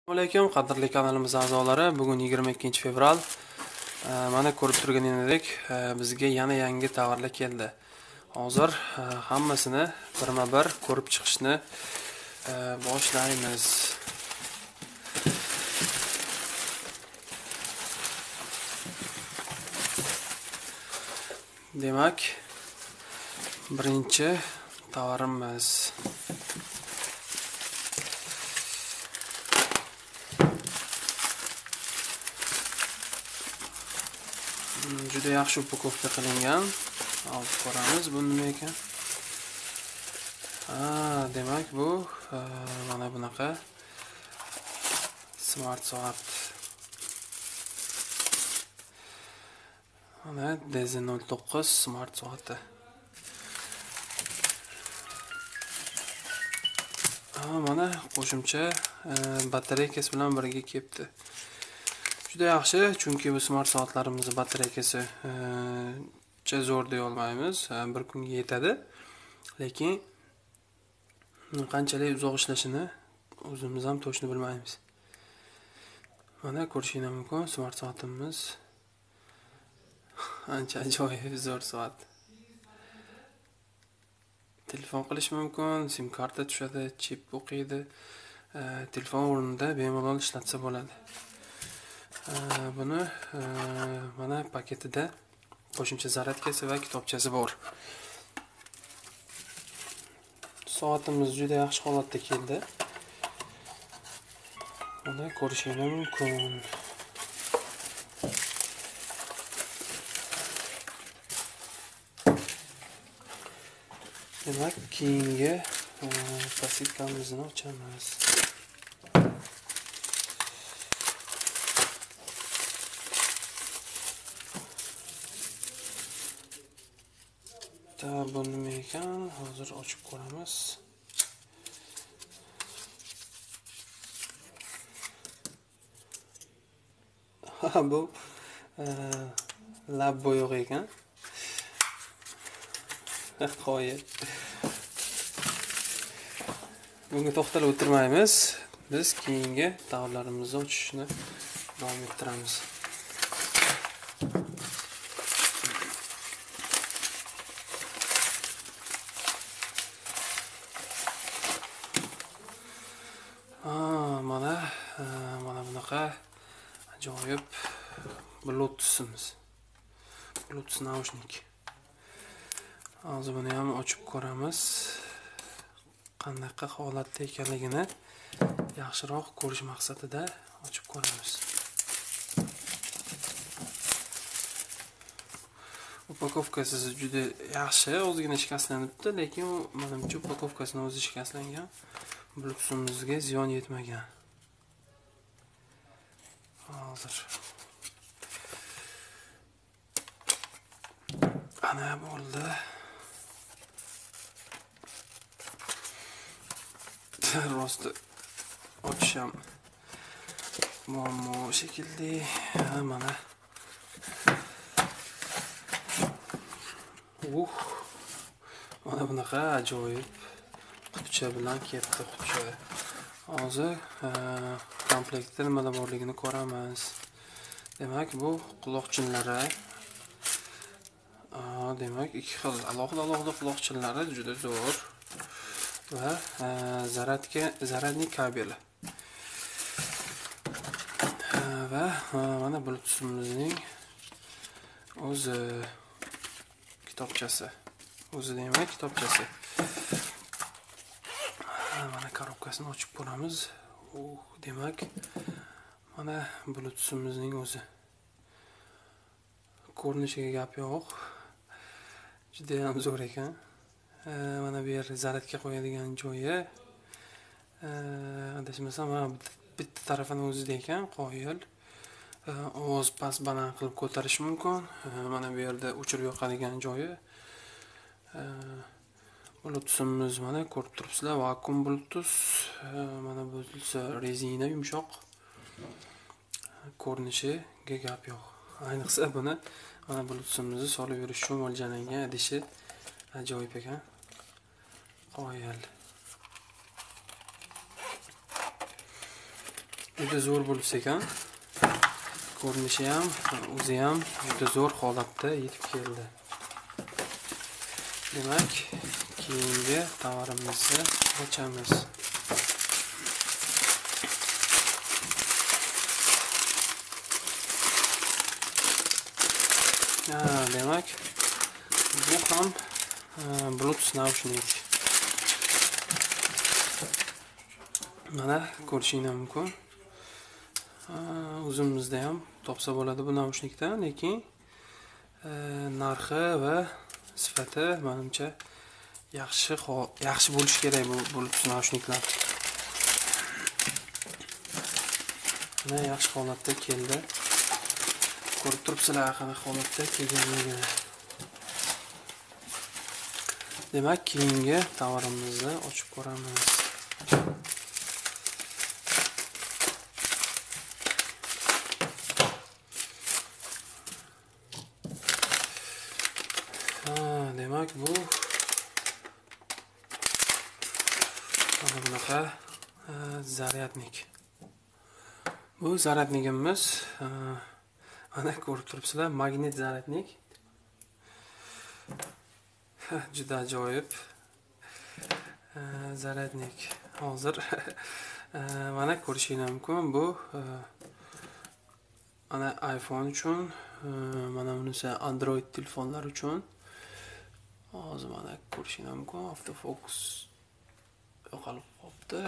Assalomu alaykum, qadrli kanalimiz a'zolari. Bugun 22-fevral. Mana ko'rib turganingizdek, bizga yana yangi tovarlar keldi. Hozir hammasini birma-bir ko'rib chiqishni boshlaymiz. Demak, birinchi tovarimiz juda yaxshi upakovka qilingan. Olib ko'ramiz bu nima ekan. Demak bu mana bunaqa smart soat. Mana DZ09 smart soati. Mana qo'shimcha batareykasi bilan birga kelibdi. Juda yaxshi, chunki bu smart soatlarimizni batareykasi zo'r deya olmaymiz. Bir kunga yetadi. Lekin qanchalik uzoq ishlashini o'zimiz ham to'g'ri bilmaymiz. Mana ko'rishingiz mumkin, smart soatimiz ancha ajoyib zo'r soat. Telefon qilish mumkin, sim karta tushadi, chip o'qiydi. Telefon o'rnida bemalol ishlatsa bo'ladi. Buni mana paketida qo'shimcha zaryadkasi va kitobchasi bor. Soatimiz juda yaxshi holatda keldi. Mana ko'rishingiz mumkin. Demak, keyingi pasitkamizni ochamiz. Bu nima ekan? Hozir ochib ko'ramiz. Bu lab bo'yoq ekan. Qo'yib. Bunga to'xtalib o'tirmaymiz. Biz keyingi tovarlarimizni ochishni davom ettiramiz. Mana bunaqa ajoyib Bluetooth'imiz. Bluetooth naushnik. Hozir buni ham ochib ko'ramiz. Qanaqa holatda ekanligini yaxshiroq ko'rish maqsadida ochib ko'ramiz. Upakovkasi juda yaxshi, o'zigina shikastlanibdi, lekin menimcha upakovkasini o'zi shikastlangan. Bluetooth'imizga ziyon yetmagan. Hozir ana bo'ldi. Rosti ochisham muammo shekilli. Mana mana bunaqa ajoyib quticha bilan ketdi quticha. Hozir komplektda nimalar borligini ko'ramiz. Demak, bu quloqchinlari. Demak, ikki xil alohida quloqchinlari juda zo'r va zaryadnik kabeli. Va mana Bluetooth'imizning o'zi kitobchasi. O'zi demak, kitobchasi. Mana korobkasini ochib ko'ramiz. Demak, mana Bluetooth'imizning o'zi. Ko'rinishiga gap yo'q. Juda ham zo'r ekan. Mana bu yer zaryadga qo'yadigan joyi. Adashmasam, mana bitta tarafini o'zida ekan, qo'yil. Ovoz past baland qilib ko'tarish mumkin. Mana bu yerda o'chirib yoqadigan joyi. Bluetooth'imiz mana ko'rib turibsizlar, vakuum Bluetooth. Mana bu rezina yumshoq. Ko'rinishiga gap yo'q. Ayniqsa buni mana Bluetooth'imizni solib yurish uchun mo'ljallangan idishi ajoyib ekan. Qo'yil. juda zo'r bo'lsa ekan. Ko'rinishi ham, o'zi ham juda zo'r holatda yetib keldi. Demak, keyingi tovarimizni ochamiz. Demak, bu ham Bluetooth naushnik. Mana ko'rishingiz mumkin. O'zimizda ham topsa bo'ladi bu naushnikdan, lekin narxi va sifati menimcha yaxshi bo'lishi kerak bu Bluetooth naushniklar. Mana yaxshi holatda keldi. Ko'rib turibsizlar qanaqa holatda kelganligini. Demak, keyingi tovarimizni ochib ko'ramiz. Demak, bu mana bunaqa zaryadnik. Bu zaryadnigimiz ana ko'rib turibsizlar, magnit zaryadnik. Juda ajoyib zaryadnik. Hozir mana ko'rishingiz mumkin, bu ana iPhone uchun, mana bunisi Android telefonlar uchun. Hozir mana ko'rishingiz mumkin, avtofokus yo'qolib qolibdi.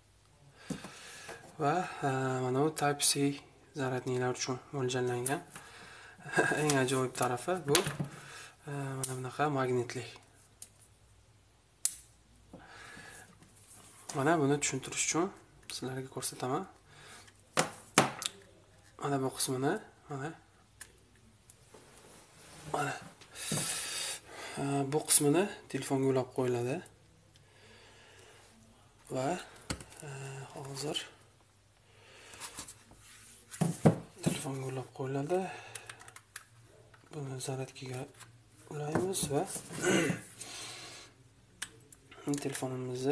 Va mana bu Type-C zaryadniklar uchun mo'ljallangan. Eng ajoyib tarafi bu mana bunaqa magnitli. Mana buni tushuntirish uchun sizlarga ko'rsataman. Mana bu qismini, mana bu qismini telefonga ulab qo'yiladi. Va hozir telefonga ulab qo'yiladi. Buni zaryadkaga ulaymiz va telefonimizni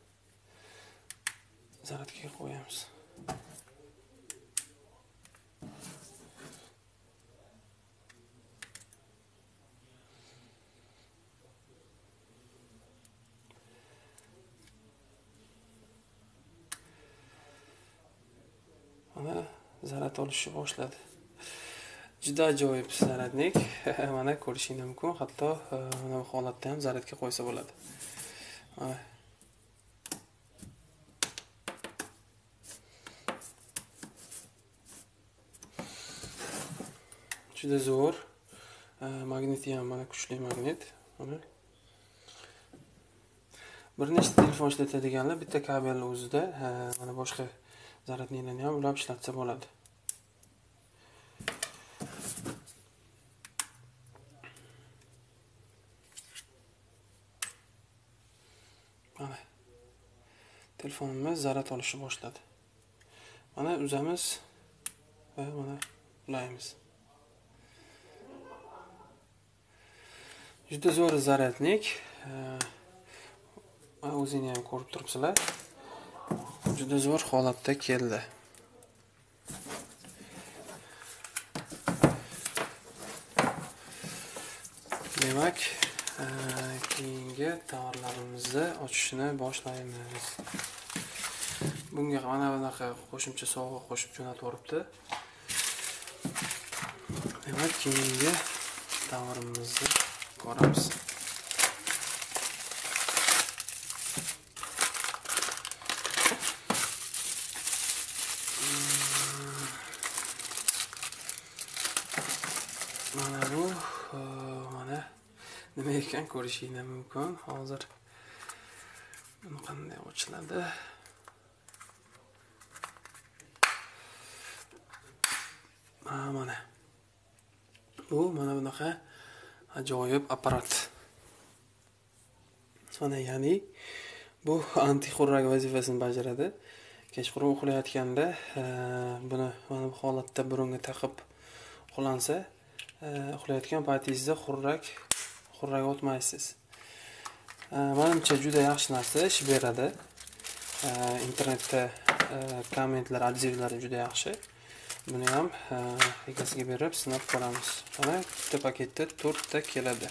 zaryadkaga qo'yamiz. Mana zaryad olishni boshladi. Juda ajoyib zaryadnik. Mana ko'rishingiz mumkin, hatto mana bu holatda ham zaryadga qo'ysa bo'ladi. Juda zo'r. Magniti ham mana kuchli magnit. Bir nechta telefon ishlatadiganlar bitta kabelni o'zida mana boshqa zaryadniklarni ham ulab ishlatsa bo'ladi. Mana telefonimiz zaryad olishni boshladi. Mana uzamiz va mana ulaymiz. Juda zo'r zaryadnik. Mana o'zingiz ham ko'rib turibsizlar. Juda zo'r holatda keldi. Demak, keyingi tovarlarimizni ochishni boshlaymiz. Bunga mana bunaqa qo'shimcha sovg'a qo'shib jo'natib yuboribdi. Demak, keyingi tovarimizni ko'ramiz. Mana bu mana nima ekan ko'rishingiz mumkin. Hozir buni qanday ochiladi? Mana. Bu mana bunaqa ajoyib apparat. Mana ya'ni bu anti-xurrak vazifasini bajaradi. Kechqurun uxlayotganda buni mana bu holatda burunga taqib uxlansa, uxlayotgan paytingizda xurrak o'tmaysiz. Menimcha juda yaxshi narsa, ish beradi. Internetda kommentlar, odzivlari juda yaxshi. Buni ham egasiga berib sinab ko'ramiz. Mana bitta paketda 4 ta keladi.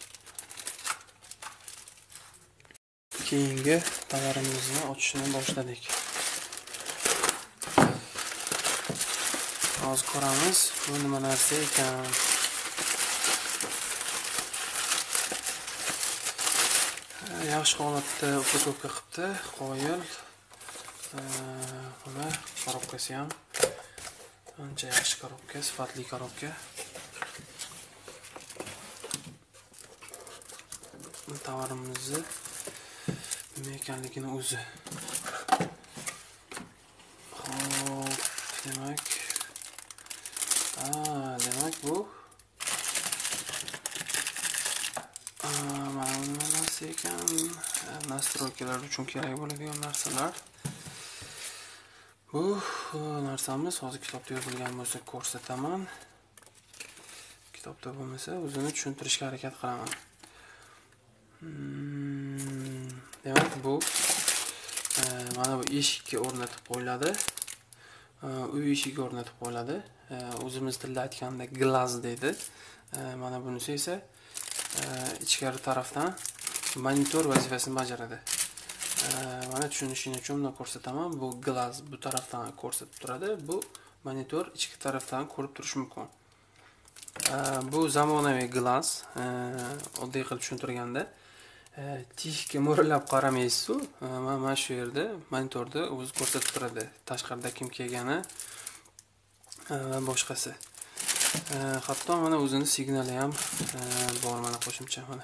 Keyingi tovarimizni ochishni boshladik. Hozir ko'ramiz, bu nima narsa ekan. Yaxshi holatda upakovka qilibdi, qo'yil. Buni korobkasi ham ancha yaxshi korobka, sifatli korobka. Bu tovarimizni nima ekanligini o'zi. Xo'p, demak bu mana nima narsa ekan, nastroykalar uchun kerak bo'ladigan narsalar. Bu narsamiz hozir kitobda yozilgan bo'lsa ko'rsataman. Kitobda bo'lmasa o'zini tushuntirishga harakat qilaman. Demak bu mana bu eshikka o'rnatib qo'yiladi. Uy eshigiga o'rnatib qo'yiladi. O'zimiz tilda aytganda glaz deydi. Mana bunisi esa ichkari tarafdan monitor vazifasini bajaradi. Mana tushunishingiz uchun buni ko'rsataman. Bu glaz bu tarafdan ko'rsatib turadi. Bu monitor ichki tarafdan ko'rib turish mumkin. Bu zamonaviy glaz. Oddiy qilib tushuntirganda tishga mo'ralab qaramaysiz-ku. Mana shu yerda monitorda o'zi ko'rsatib turadi. Tashqarida kim kelgani va boshqasi. Hatto mana o'zini signali ham bor, mana qo'shimcha mana.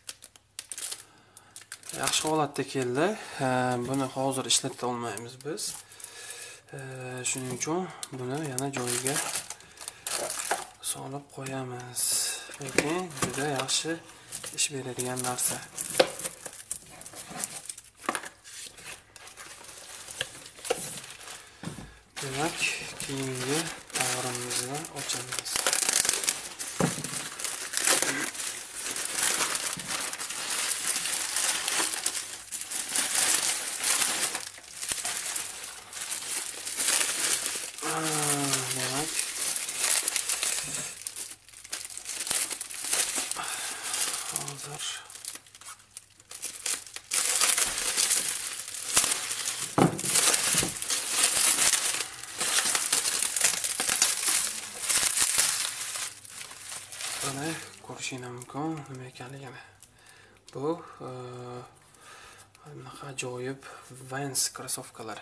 Yaxshi holatda keldi. Buni hozir ishlata olmaymiz biz. Shuning uchun buni yana joyiga solib qo'yamiz. Lekin juda yaxshi ish beradigan narsa. Demak, keyingi tovarimizni ochamiz. Demak, hozir buni ko'rishingiz mumkin nima ekanligini. Bu bunaqa ajoyib Vans krossovkalar.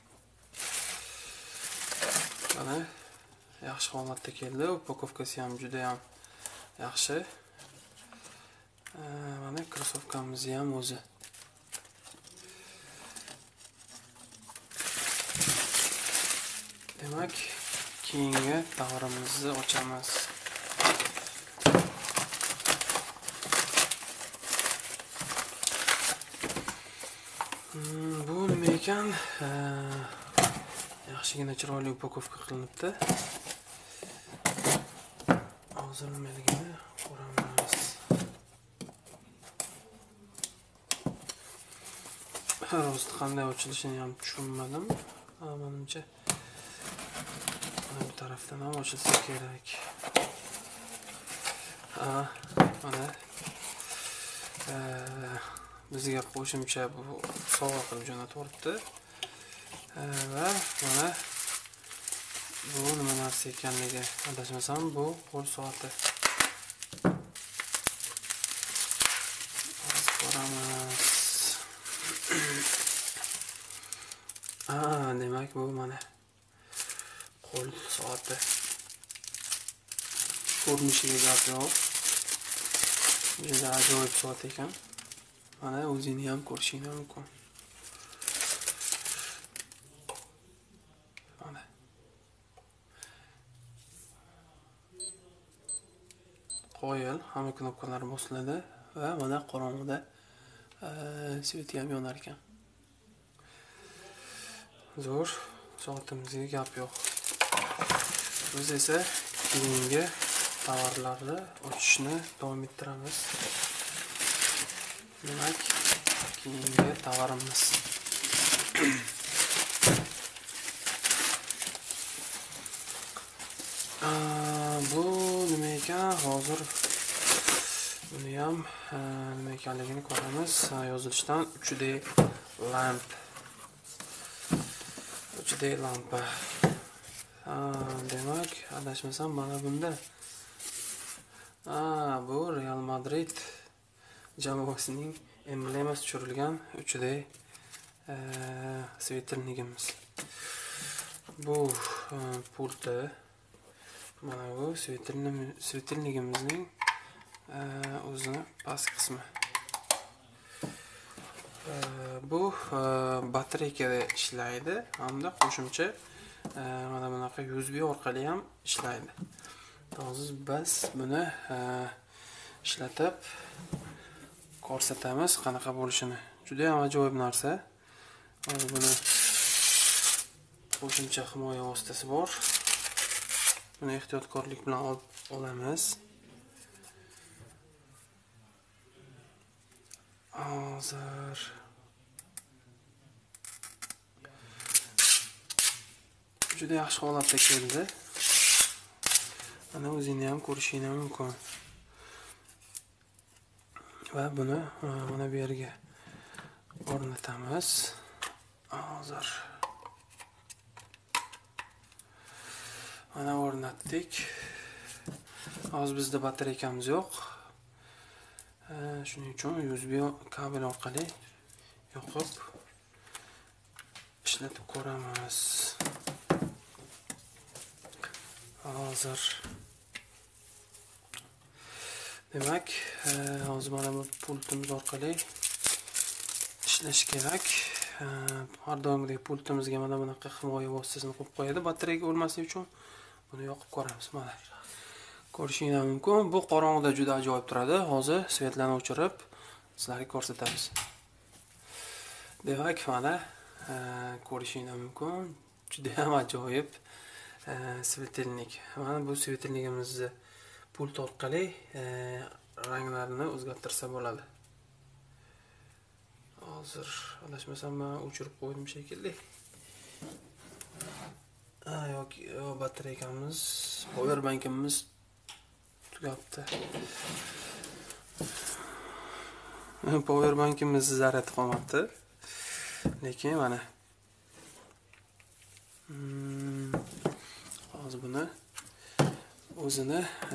Mana yaxshi holatda keldi. Upakovkasi ham juda ham yaxshi. Mana krossovkamiz ham o'zi. Demak, keyingi tovarimizni ochamiz. Bu nima ekan? Yaxshigina chiroyli upakovka qilinibdi. Hozir nimaligini ko'ramiz. Rost qanday ochilishini ham tushunmadim. Menimcha bu tarafdan ham ochilsa kerak. Mana bizga qo'shimcha bu sovg'a qilib jo'natib yuboribdi. Va mana bu nima narsa ekanligi adashmasam bu qo'l soati. Ko'ramiz. Demak bu mana qo'l soati. Ko'rinishiga gap yo'q. Juda ajoyib soat ekan. Mana o'zini ham ko'rishingiz mumkin. Mana. Qo'yil, hamma knopkalar bosiladi va mana qorong'ida sveti ham yonar ekan. Zo'r, soatimizga gap yo'q. Biz esa keyingi tovarlarni ochishni davom ettiramiz. Demak, keyingi tovarimiz. Bu nima ekan? Hozir buni ham nima ekanligini ko'ramiz. Yozilishdan 3D lamp. 3D lampa. Demak, adashmasam mana bunda. Bu Real Madrid jamoasining emblemasi tushirilgan 3D svetilnigimiz. Bu pulti. Mana bu svetilnigimizning o'zini past qismi. Bu batareykada ishlaydi hamda qo'shimcha mana bunaqa USB orqali ham ishlaydi. Hozir biz buni ishlatib ko'rsatamiz qanaqa bo'lishini. Juda ham ajoyib narsa. Hozir buni qo'shimcha himoya vositasi bor. Buni ehtiyotkorlik bilan olamiz. Hozir juda yaxshi holatda keldi. Mana o'zingni ham ko'rishing mumkin. Va buni mana bu yerga o'rnatamiz. Hozir mana o'rnatdik. Hozir bizda batareykamiz yo'q. Shuning uchun USB kabel orqali yoqib ishlatib ko'ramiz. Hozir demak, hozir mana bu pultimiz orqali ishlash kerak. Har doimgidek pultimizga mana bunaqa himoya vositasini qo'yib qo'yadi batareyka o'lmasligi uchun. Buni yoqib ko'ramiz. Mana ko'rishingiz mumkin. Bu qorong'ida juda ajoyib turadi. Hozir svetlarni o'chirib sizlarga ko'rsatamiz. Demak, mana ko'rishingiz mumkin. Juda ham ajoyib svetilnik. Mana bu svetilnigimizni pult orqali ranglarini o'zgartirsa bo'ladi. Hozir adashmasam men o'chirib qo'ydim shekilli. Yoki batareykamiz, power bankimiz tugabdi. Power bankimiz zaryadi qolmabdi. Lekin mana hozir buni o'zini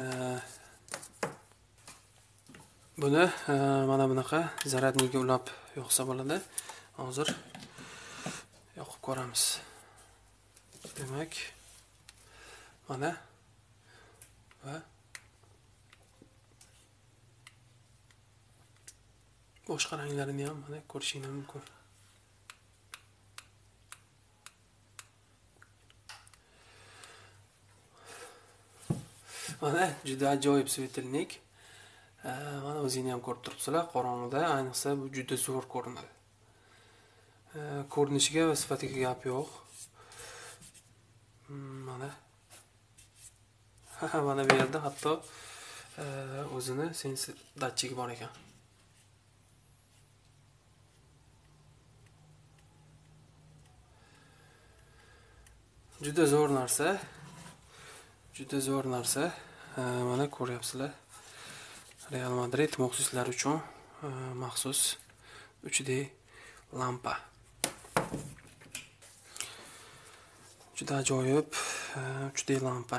mana bunaqa zaryadniga ulab yoqsa bo'ladi. Hozir yoqib ko'ramiz. Demak, mana va boshqa ranglarini ham mana ko'rishingiz mumkin. Mana juda ajoyib svetilnik. Mana o'zingiz ham ko'rib turibsizlar, qorong'ida ayniqsa bu juda zo'r ko'rinadi. Ko'rinishiga va sifatiga gap yo'q. Mana mana bu yerda hatto o'zini sensor datchigi bor ekan. Juda zo'r narsa. Juda zo'r narsa. Mana ko'ryapsizlar. Real Madrid muxlislar uchun maxsus 3D lampa. Juda ajoyib 3D lampa.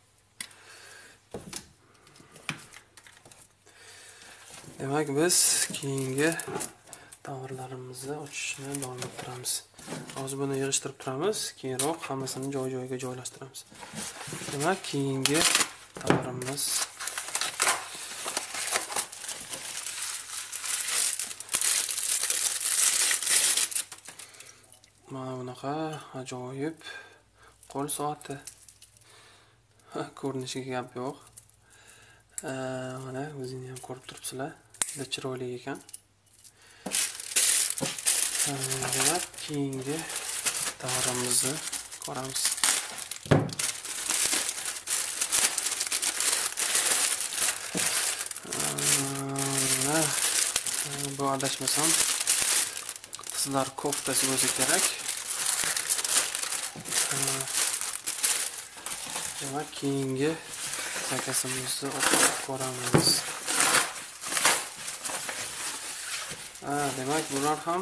Demak, biz keyingi tovarlarimizni ochishni davom ettiramiz. Hozir buni yig'ishtirib turamiz, keyinroq hammasini joy-joyiga joylashtiramiz. Demak, keyingi tovarimiz mana bunaqa ajoyib qo'l soati. Ko'rinishiga gap yo'q. Mana o'zingiz ham ko'rib turibsizlar. Juda chiroyli ekan. Demak, keyingi tovarimizni ko'ramiz. Bu adashmasam qizlar koftasi bo'lsa kerak. Demak, keyingi zakazimizni o'qib ko'ramiz. Demak, bular ham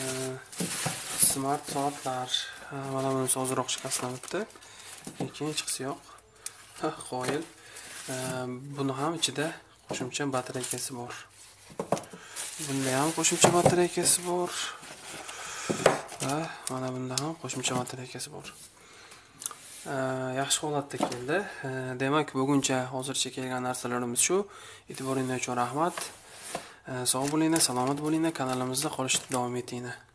smart soatlar. Mana bunisi ozroq shikastlanibdi, lekin hech qisi yo'q. Qo'yil. Buni ham ichida qo'shimcha batareykasi bor. Bunda ham qo'shimcha batareykasi bor. Va mana bunda ham qo'shimcha batareykasi bor. Yaxshi holatda keldi. Demak, buguncha hozircha kelgan narsalarimiz shu. E'tiboringiz uchun rahmat. Sog' bo'linglar, salomat bo'linglar. Kanalimizda qolishda davom etinglar.